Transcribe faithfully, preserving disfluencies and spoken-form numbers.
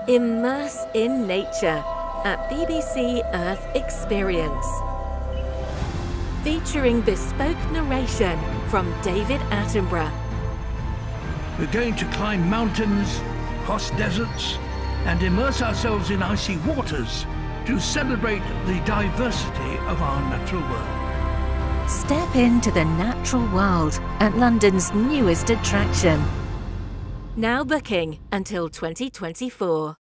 Immerse in nature at B B C Earth Experience. Featuring bespoke narration from David Attenborough. We're going to climb mountains, cross deserts, and immerse ourselves in icy waters to celebrate the diversity of our natural world. Step into the natural world at London's newest attraction. Now booking until twenty twenty-four.